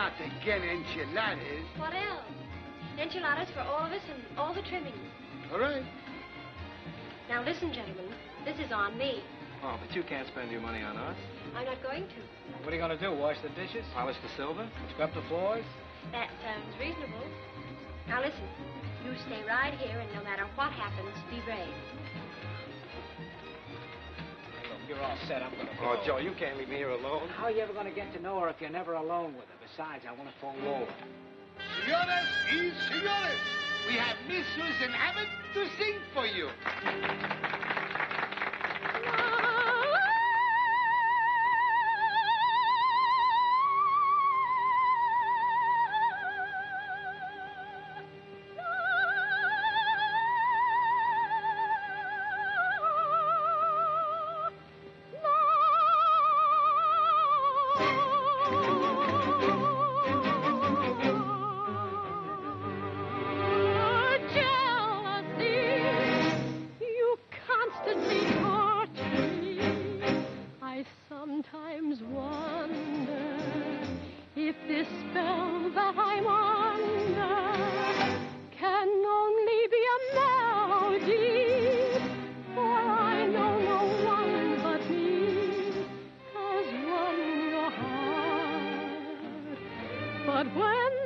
Not again enchiladas. What else? Enchiladas for all of us and all the trimmings. All right. Now listen, gentlemen. This is on me. Oh, but you can't spend your money on us. I'm not going to. What are you going to do, wash the dishes? Polish the silver? Scrub the floors? That sounds reasonable. Now listen. You stay right here, and no matter what happens, be brave. Look, you're all set. I'm going to go. Oh, Joe, you can't leave me here alone. How are you ever going to get to know her if you're never alone with her? Besides, I want to fall over. Señoras y señores, we have Miss Susan Abbott to sing for you. Sometimes wonder if this spell that I'm under can only be a melody, for I know no one but me has won your heart. But when